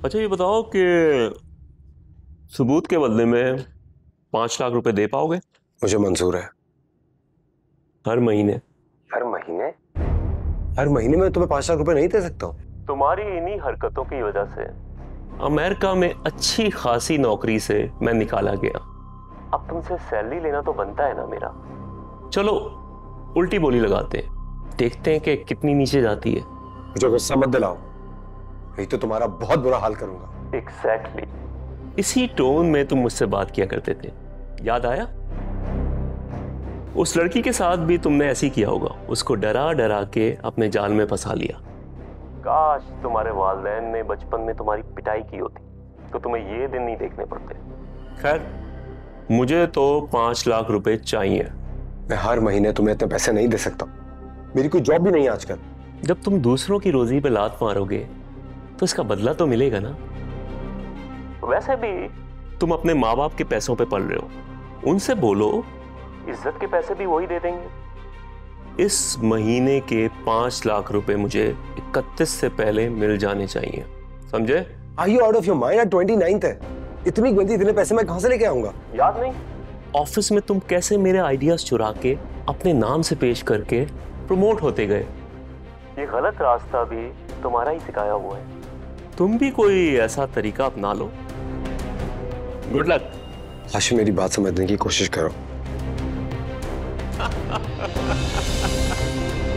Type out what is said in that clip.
अच्छा ये बताओ कि सबूत के बदले में 5 लाख रुपए दे पाओगे? मुझे मंजूर है। हर महीने? हर महीने? हर महीने में तुम्हें 5 लाख रुपए नहीं दे सकता हूँ। तुम्हारी इन्हीं हरकतों की वजह से अमेरिका में अच्छी खासी नौकरी से मैं निकाला गया। अब तुमसे सैलरी लेना तो बनता है ना मेरा। चलो उल्टी बोली लगाते हैं, देखते हैं कि कितनी नीचे जाती है। मुझे गुस्सा मत दिलाओ, नहीं तो तुम्हारा बहुत बुरा हाल करूंगा। एग्जैक्टली इसी टोन में तुम मुझसे बात किया करते थे, याद आया? उस लड़की के साथ भी तुमने ऐसे ही किया होगा, उसको डरा डरा के अपने जाल में फंसा लिया। काश तुम्हारे वालिदैन ने बचपन में तुम्हारी पिटाई की होती तो तुम्हें ये दिन नहीं देखने पड़ते। खैर मुझे तो 5 लाख रुपए चाहिए। मैं हर महीने तुम्हें इतने पैसे नहीं दे सकता, मेरी कोई जॉब भी नहीं है आजकल। जब तुम दूसरों की रोजी पे लात मारोगे तो इसका बदला तो मिलेगा ना। वैसे भी तुम अपने माँ बाप के पैसों पे पल रहे हो, उनसे बोलो इज्जत के पैसे भी वही दे देंगे। इस महीने के 5 लाख रुपए मुझे 31 से पहले मिल जाने चाहिए, समझे? Are you out of your mind? 29th है, इतनी गंदी इतने पैसे मैं कहां से लेके आऊंगा? याद नहीं ऑफिस में तुम कैसे मेरे आइडियाज चुरा के अपने नाम से पेश करके प्रमोट होते गए। ये गलत रास्ता भी तुम्हारा ही सिखाया हुआ है, तुम भी कोई ऐसा तरीका अपना लो। Good luck. हाशिम मेरी बात समझने की कोशिश करो।